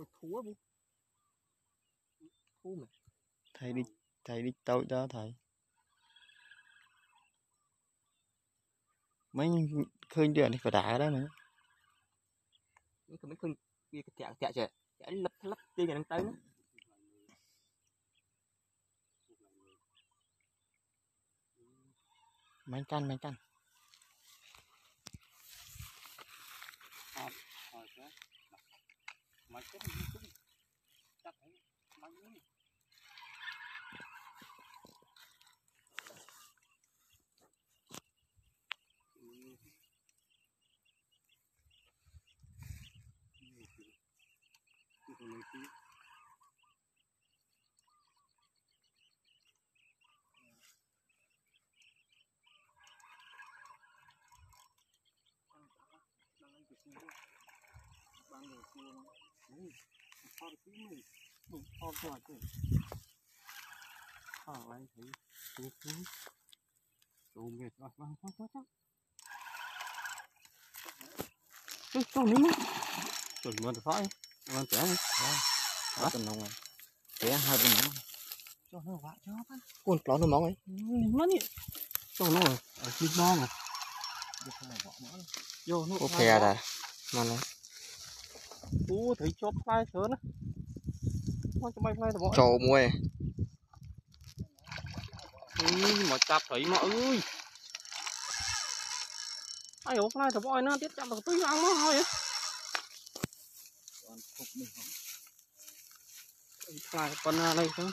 thua bu thua mà thầy đi tội đó thầy mấy khơi điện thì phải đá đó nữa mấy khơi kia cái chẹt chẹt lấp lấp đi cái đang tới nữa mấy căn mà chết chắc phải mang nữa ban đầu cua kho tí mình kho rồi chứ lại thấy đồ mệt rồi vâng cái con ní chuẩn mượn được thôi mượn trẻ đi đó tuần nông này trẻ hai bên nữa cho nó vạ cho nó con lón nó móng ấy nó nhỉ cho nó ở trên non này vô nó ok à mà nó thấy chóp fly sớm á nó cho bay fly rồi trâu muôi mà chặt thấy mà ơi ai ốp fly rồi bôi nó tiết chặt được túi ăn nó thôi á fly con đây thôi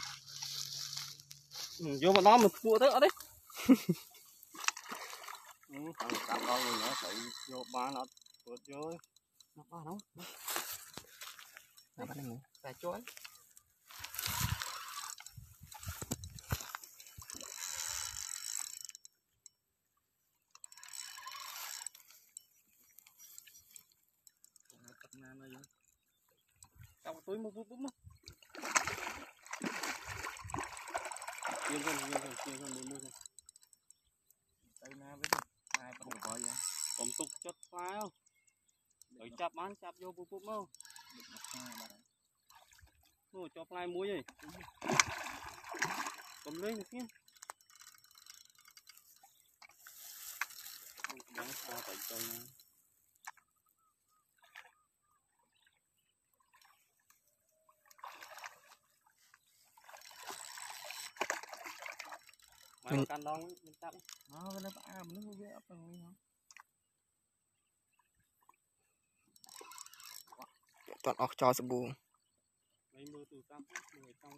vô mà đó mình cua tới ở đấy thằng cắt đó rồi nó phải vô ba nó vượt vô nó ba nó bắt nó tại chỗ ấy trong túi một bút bút chiên con mua đây na với hai con gọi vậy còn tục chất phá không đợi chạp bán chạp vô bút bút không rồi cho fly muối gì cầm lên được nhé bán sao phải chơi mình can đong mình chặt nó cái nó mình nó ghé ấp mình toàn ọc cho sập bù mấy mưa từ cam người trong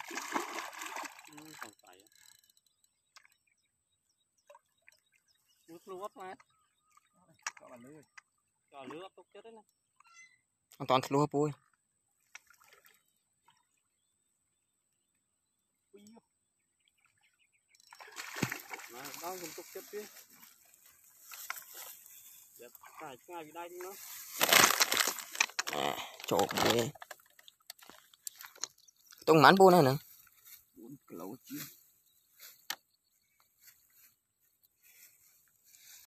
còn phải nước lúa mà cho lúa tốt chết đấy nè an toàn lúa bùi mà đó cũng tốt chết chứ đẹp phải ngay vì đây đi nó trộn tung mắn bùi này nữa 4 kg chứ